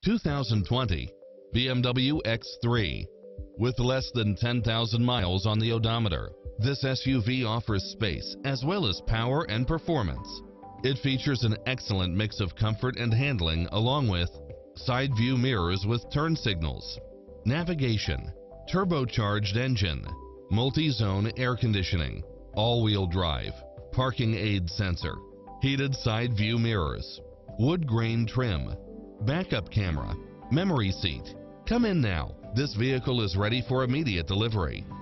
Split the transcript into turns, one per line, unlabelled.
2020 BMW X3. With less than 10,000 miles on the odometer, this SUV offers space as well as power and performance. It features an excellent mix of comfort and handling, along with side view mirrors with turn signals, navigation, turbocharged engine, multi-zone air conditioning, all-wheel drive, parking aid sensor, heated side view mirrors, wood grain trim, backup camera, memory seat. Come in now. This vehicle is ready for immediate delivery.